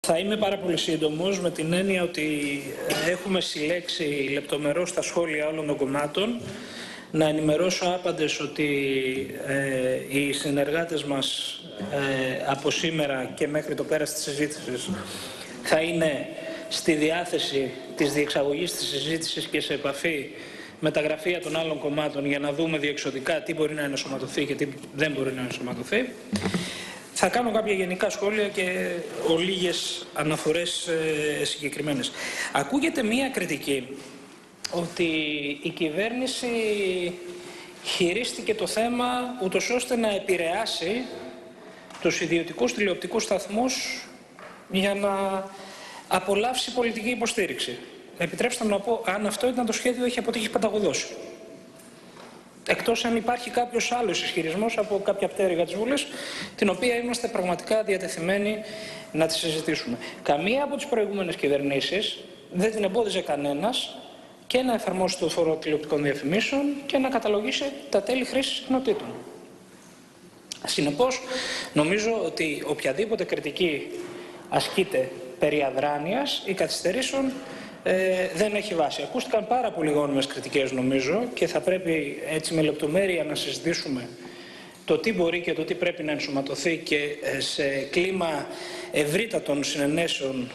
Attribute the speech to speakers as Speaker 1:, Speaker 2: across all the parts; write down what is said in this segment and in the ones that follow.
Speaker 1: Θα είμαι πάρα πολύ σύντομος, με την έννοια ότι έχουμε συλλέξει λεπτομερώς τα σχόλια όλων των κομμάτων. Να ενημερώσω άπαντες ότι οι συνεργάτες μας από σήμερα και μέχρι το πέρας της συζήτησης θα είναι στη διάθεση της διεξαγωγής της συζήτησης και σε επαφή με τα γραφεία των άλλων κομμάτων για να δούμε διεξοδικά τι μπορεί να ενσωματωθεί και τι δεν μπορεί να ενσωματωθεί. Θα κάνω κάποια γενικά σχόλια και λίγες αναφορές συγκεκριμένες. Ακούγεται μία κριτική ότι η κυβέρνηση χειρίστηκε το θέμα ούτως ώστε να επηρεάσει τους ιδιωτικούς τηλεοπτικούς σταθμούς για να απολαύσει πολιτική υποστήριξη. Επιτρέψτε μου να πω, αν αυτό ήταν το σχέδιο, έχει αποτύχει πανταγωδώς. Εκτός αν υπάρχει κάποιος άλλος ισχυρισμός από κάποια πτέρυγα της Βουλής, την οποία είμαστε πραγματικά διατεθειμένοι να τη συζητήσουμε. Καμία από τις προηγούμενες κυβερνήσεις δεν την εμπόδιζε κανένας και να εφαρμόσει το φόρο τηλεοπτικών διαφημίσεων και να καταλογίσει τα τέλη χρήσης συχνοτήτων. Συνεπώς, νομίζω ότι οποιαδήποτε κριτική ασκείται περί αδράνειας ή καθυστερήσεων δεν έχει βάση. Ακούστηκαν πάρα πολύ γόνιμες κριτικές, νομίζω, και θα πρέπει έτσι με λεπτομέρεια να συζητήσουμε το τι μπορεί και το τι πρέπει να ενσωματωθεί και σε κλίμα ευρύτατων συνενέσεων.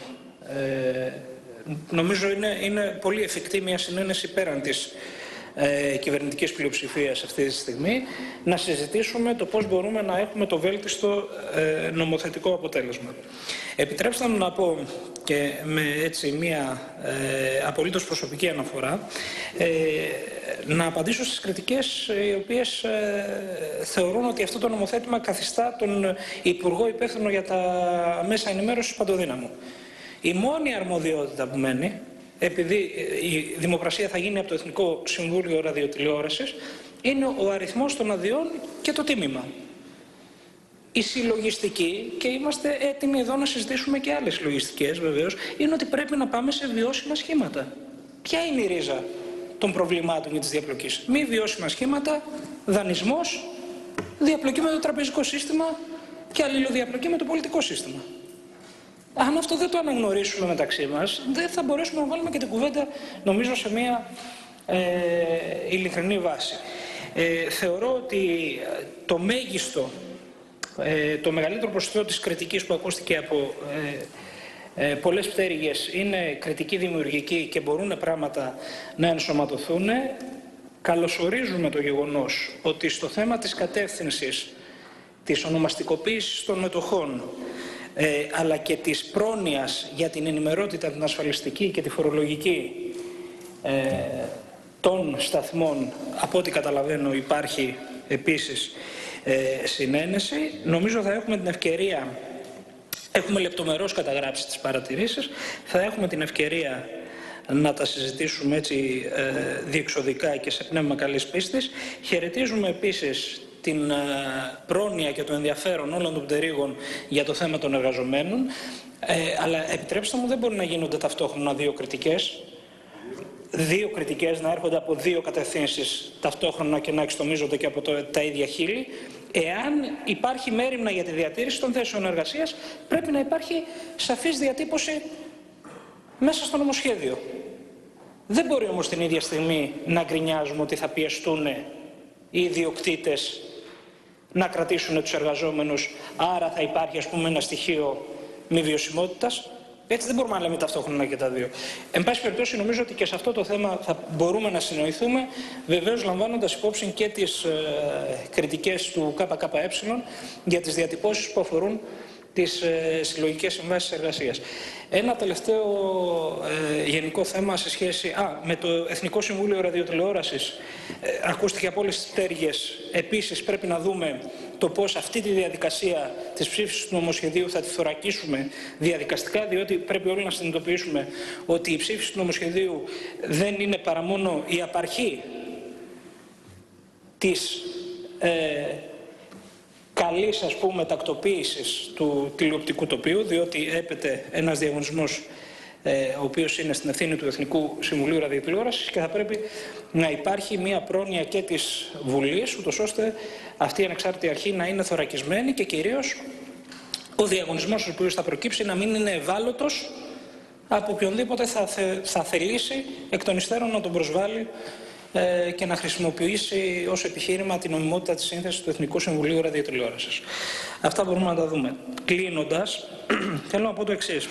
Speaker 1: Νομίζω είναι πολύ εφικτή μια συνένεση πέραν της κυβερνητικής πλειοψηφίας αυτή τη στιγμή, να συζητήσουμε το πώς μπορούμε να έχουμε το βέλτιστο νομοθετικό αποτέλεσμα. Επιτρέψτε μου να πω και με έτσι μια απολύτως προσωπική αναφορά, να απαντήσω στις κριτικές οι οποίες θεωρούν ότι αυτό το νομοθέτημα καθιστά τον Υπουργό υπεύθυνο για τα μέσα ενημέρωσης παντοδύναμο. Η μόνη αρμοδιότητα που μένει, επειδή η δημοπρασία θα γίνει από το Εθνικό Συμβούλιο Ραδιοτηλεόρασης, είναι ο αριθμός των αδειών και το τίμημα. Η συλλογιστική, και είμαστε έτοιμοι εδώ να συζητήσουμε και άλλες συλλογιστικές βεβαίως, είναι ότι πρέπει να πάμε σε βιώσιμα σχήματα. Ποια είναι η ρίζα των προβλημάτων και της διαπλοκής? Μη βιώσιμα σχήματα, δανεισμός, διαπλοκή με το τραπεζικό σύστημα και αλληλοδιαπλοκή με το πολιτικό σύστημα. Αν αυτό δεν το αναγνωρίσουμε μεταξύ μας, δεν θα μπορέσουμε να βάλουμε και την κουβέντα, νομίζω, σε μια ειλικρινή βάση. Θεωρώ ότι το μέγιστο, το μεγαλύτερο ποσοστό της κριτικής που ακούστηκε από πολλές πτέρυγες είναι κριτική δημιουργική και μπορούν πράγματα να ενσωματωθούν. Καλωσορίζουμε το γεγονός ότι στο θέμα της κατεύθυνσης της ονομαστικοποίησης των μετοχών αλλά και της πρόνοιας για την ενημερότητα, την ασφαλιστική και τη φορολογική των σταθμών, από ό,τι καταλαβαίνω υπάρχει επίσης συνένεση. Νομίζω θα έχουμε την ευκαιρία, έχουμε λεπτομερώς καταγράψει τις παρατηρήσεις, θα έχουμε την ευκαιρία να τα συζητήσουμε έτσι διεξοδικά και σε πνεύμα καλής πίστης. Χαιρετίζουμε επίσης την πρόνοια και το ενδιαφέρον όλων των πτερίγων για το θέμα των εργαζομένων, αλλά επιτρέψτε μου, δεν μπορεί να γίνονται ταυτόχρονα δύο κριτικές. Δύο κριτικές να έρχονται από δύο κατευθύνσεις ταυτόχρονα και να εξτομίζονται και από τα ίδια χείλη. Εάν υπάρχει μέριμνα για τη διατήρηση των θέσεων εργασίας, πρέπει να υπάρχει σαφής διατύπωση μέσα στο νομοσχέδιο. Δεν μπορεί όμως την ίδια στιγμή να γκρινιάζουμε ότι θα πιεστούν οι ιδιοκτήτες να κρατήσουν τους εργαζόμενους, άρα θα υπάρχει, ας πούμε, ένα στοιχείο μη βιωσιμότητας. Έτσι δεν μπορούμε να λέμε ταυτόχρονα και τα δύο. Εν πάση περιπτώσει, νομίζω ότι και σε αυτό το θέμα θα μπορούμε να συνοηθούμε, βεβαίως λαμβάνοντας υπόψη και τις κριτικές του ΚΚΕ για τις διατυπώσεις που αφορούν τις συλλογικές συμβάσεις εργασίας. Ένα τελευταίο γενικό θέμα σε σχέση με το Εθνικό Συμβούλιο Ραδιοτηλεόρασης. Ακούστηκε από όλες τις πτέρυγες. Επίσης πρέπει να δούμε το πώς αυτή τη διαδικασία της ψήφισης του νομοσχεδίου θα τη θωρακίσουμε διαδικαστικά, διότι πρέπει όλοι να συνειδητοποιήσουμε ότι η ψήφιση του νομοσχεδίου δεν είναι παρά μόνο η απαρχή της καλής, ας πούμε, τακτοποίησης του τηλεοπτικού τοπίου, διότι έπεται ένας διαγωνισμός ο οποίος είναι στην ευθύνη του Εθνικού Συμβουλίου Ραδιοτηλεόρασης και θα πρέπει να υπάρχει μια πρόνοια και της Βουλής, ούτως ώστε αυτή η ανεξάρτητη αρχή να είναι θωρακισμένη και κυρίως ο διαγωνισμός ο οποίος θα προκύψει να μην είναι ευάλωτος από οποιονδήποτε θα θελήσει εκ των υστέρων να τον προσβάλλει και να χρησιμοποιήσει ως επιχείρημα την νομιμότητα της σύνθεσης του Εθνικού Συμβουλίου Ραδιοτηλεόρασης. Αυτά μπορούμε να τα δούμε. Κλείνοντας, θέλω να πω το εξής.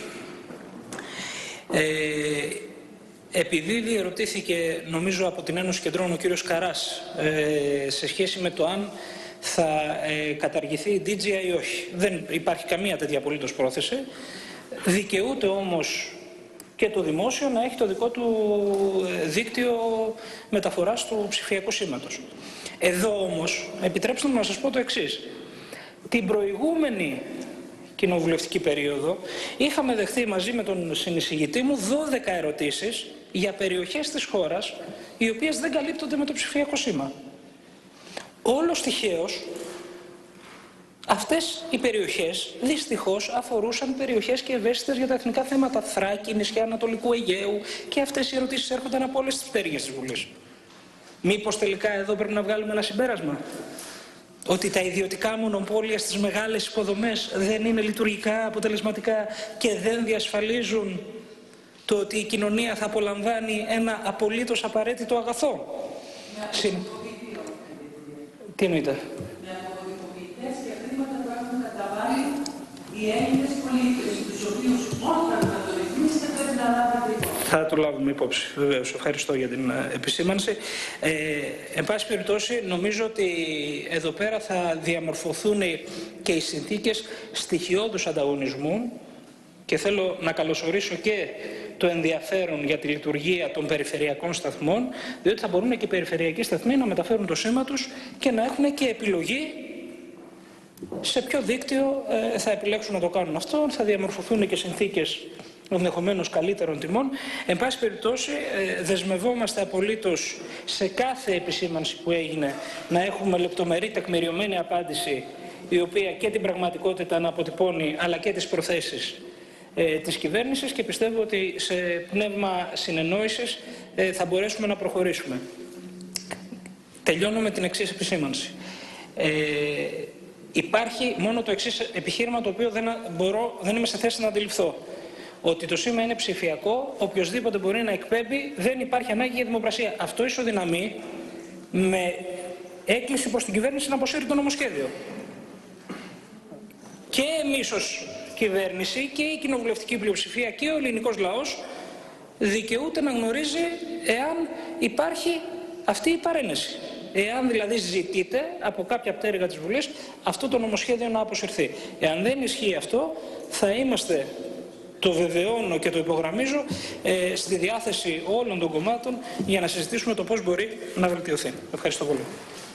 Speaker 1: Επειδή διερωτήθηκε, νομίζω, από την Ένωση Κεντρών ο κύριος Καράς σε σχέση με το αν θα καταργηθεί η DGI ή όχι. Δεν υπάρχει καμία τέτοια απολύτως πρόθεση. Δικαιούται όμως και το δημόσιο να έχει το δικό του δίκτυο μεταφοράς του ψηφιακού σήματος. Εδώ όμως, επιτρέψτε μου να σας πω το εξής. Την προηγούμενη κοινοβουλευτική περίοδο είχαμε δεχθεί μαζί με τον συνεισηγητή μου 12 ερωτήσεις για περιοχές της χώρας οι οποίες δεν καλύπτονται με το ψηφιακό σήμα. Όλος τυχαίως αυτές οι περιοχές δυστυχώς αφορούσαν περιοχές και ευαίσθητες για τα εθνικά θέματα. Θράκη, νησιά Ανατολικού Αιγαίου, και αυτές οι ερωτήσεις έρχονταν από όλες τις πτέρυγες της Βουλής. Μήπως τελικά εδώ πρέπει να βγάλουμε ένα συμπέρασμα? Ότι τα ιδιωτικά μονοπόλια στις μεγάλες υποδομές δεν είναι λειτουργικά, αποτελεσματικά και δεν διασφαλίζουν το ότι η κοινωνία θα απολαμβάνει ένα απολύτως απαραίτητο αγαθό? Τι εννοείται? Με αποδοτικοποιητές και χρήματα που έχουν καταβάλει οι Έλληνες πολίτες, τους οποίους όταν θα το ρυθμίσετε πρέπει να λάβετε υπόψη. Θα το λάβουμε υπόψη, βεβαίως. Ευχαριστώ για την επισήμανση. Εν πάση περιπτώσει, νομίζω ότι εδώ πέρα θα διαμορφωθούν και οι συνθήκες στοιχειώδους ανταγωνισμού και θέλω να καλωσορίσω και το ενδιαφέρον για τη λειτουργία των περιφερειακών σταθμών, διότι θα μπορούν και οι περιφερειακοί σταθμοί να μεταφέρουν το σήμα τους και να έχουν και επιλογή σε ποιο δίκτυο θα επιλέξουν να το κάνουν αυτό. Θα διαμορφωθούν και συνθήκες ενδεχομένως καλύτερων τιμών. Εν πάση περιπτώσει, δεσμευόμαστε απολύτως σε κάθε επισήμανση που έγινε να έχουμε λεπτομερή τεκμηριωμένη απάντηση, η οποία και την πραγματικότητα να αποτυπώνει, αλλά και τις προθέσεις της κυβέρνησης, και πιστεύω ότι σε πνεύμα συνεννόησης θα μπορέσουμε να προχωρήσουμε. Τελειώνω με την εξής επισήμανση. Υπάρχει μόνο το εξής επιχείρημα, το οποίο δεν είμαι σε θέση να αντιληφθώ. Ότι το σήμα είναι ψηφιακό, οποιοσδήποτε μπορεί να εκπέμπει, δεν υπάρχει ανάγκη για δημοπρασία. Αυτό ισοδυναμεί με έκκληση προς την κυβέρνηση να αποσύρει το νομοσχέδιο. Και εμείς ως κυβέρνηση και η κοινοβουλευτική πλειοψηφία και ο ελληνικός λαός δικαιούται να γνωρίζει εάν υπάρχει αυτή η παρένεση. Εάν δηλαδή ζητείται από κάποια πτέρυγα της Βουλής αυτό το νομοσχέδιο να αποσυρθεί. Εάν δεν ισχύει αυτό, θα είμαστε, το βεβαιώνω και το υπογραμμίζω, στη διάθεση όλων των κομμάτων για να συζητήσουμε το πώς μπορεί να βελτιωθεί. Ευχαριστώ πολύ.